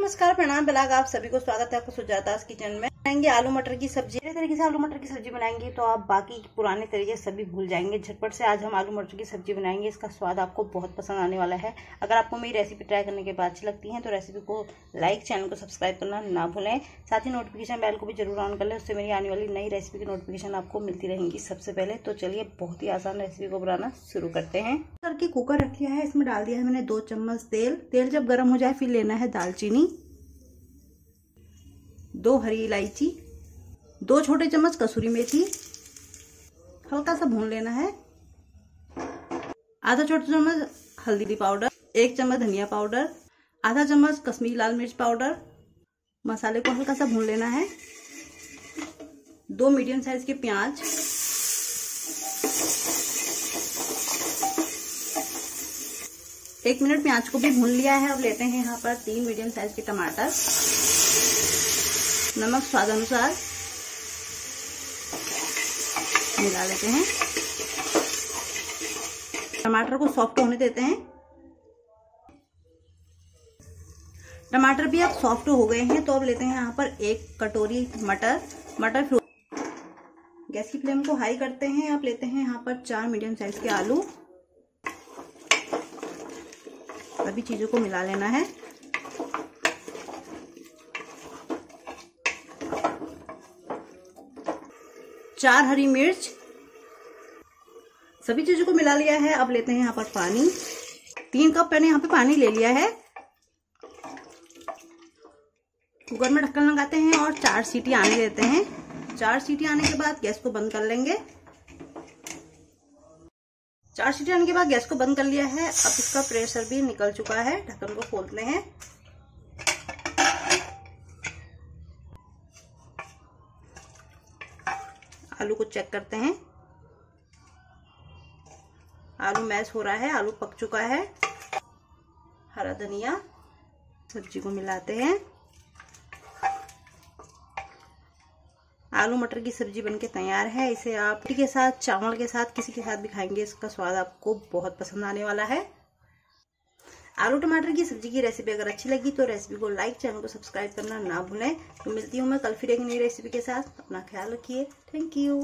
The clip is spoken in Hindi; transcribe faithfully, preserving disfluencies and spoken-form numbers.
नमस्कार, प्रणाम, बिलाग आप सभी को स्वागत है आपको सुजाता's किचन में। बनाएंगे आलू मटर की सब्जी। इस तरीके से आलू मटर की सब्जी बनाएंगे तो आप बाकी पुराने तरीके सभी भूल जाएंगे। झटपट से आज हम आलू मटर की सब्जी बनाएंगे। इसका स्वाद आपको बहुत पसंद आने वाला है। अगर आपको मेरी रेसिपी ट्राई करने के बाद अच्छी लगती है तो रेसिपी को लाइक, चैनल को सब्सक्राइब करना ना भूलें। साथ ही नोटिफिकेशन बेल को भी जरूर ऑन कर लें, उससे मेरी आने वाली नई रेसिपी की नोटिफिकेशन आपको मिलती रहेंगी सबसे पहले। तो चलिए बहुत ही आसान रेसिपी को बनाना शुरू करते हैं। करके कुकर रख लिया है, इसमें डाल दिया है मैंने दो चम्मच तेल। तेल जब गर्म हो जाए फिर लेना है दालचीनी, दो हरी इलायची, दो छोटे चम्मच कसूरी मेथी, हल्का सा भून लेना है। आधा छोटा चम्मच हल्दी पाउडर, एक चम्मच धनिया पाउडर, आधा चम्मच कश्मीरी लाल मिर्च पाउडर। मसाले को हल्का सा भून लेना है। दो मीडियम साइज के प्याज, एक मिनट प्याज को भी भून लिया है। अब लेते हैं यहाँ पर तीन मीडियम साइज के टमाटर, नमक स्वाद अनुसार मिला लेते हैं। टमाटर को सॉफ्ट होने देते हैं। टमाटर भी अब सॉफ्ट हो गए हैं तो अब लेते हैं यहाँ पर एक कटोरी मटर मटर गैस की फ्लेम को हाई करते हैं। अब लेते हैं यहाँ पर चार मीडियम साइज के आलू। सभी चीजों को मिला लेना है। चार हरी मिर्च, सभी चीजों को मिला लिया है। अब लेते हैं यहाँ पर पानी। तीन कप मैंने यहाँ पे पानी ले लिया है। कुकर में ढक्कन लगाते हैं और चार सीटी आने देते हैं। चार सीटी आने के बाद गैस को बंद कर लेंगे। चार सीटी आने के बाद गैस को बंद कर लिया है। अब इसका प्रेशर भी निकल चुका है। ढक्कन को खोलते हैं। आलू को चेक करते हैं। आलू मैश हो रहा है, आलू पक चुका है। हरा धनिया, सब्जी को मिलाते हैं। आलू मटर की सब्जी बनके तैयार है। इसे आप रोटी के साथ, चावल के साथ, किसी के साथ भी खाएंगे, इसका स्वाद आपको बहुत पसंद आने वाला है। आलू टमाटर की सब्जी की रेसिपी अगर अच्छी लगी तो रेसिपी को लाइक, चैनल को सब्सक्राइब करना ना भूलें। तो मिलती हूँ मैं कल फिर एक नई रेसिपी के साथ। अपना ख्याल रखिए। Thank you.